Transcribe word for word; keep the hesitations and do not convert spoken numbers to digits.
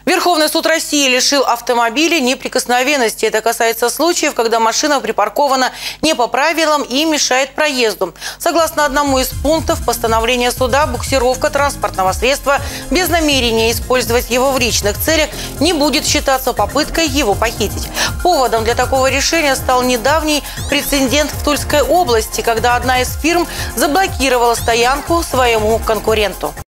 Верховный суд России лишил автомобилей неприкосновенности. Это касается случаев, когда машина припаркована не по правилам и мешает проезду. Согласно одному из пунктов постановления суда, буксировка транспортного средства без намерения использовать его в личных целях не будет считаться попыткой его похитить. Поводом для такого решения стал недавний прецедент в Тульской области, когда одна из фирм заблокировала стоянку своему конкуренту.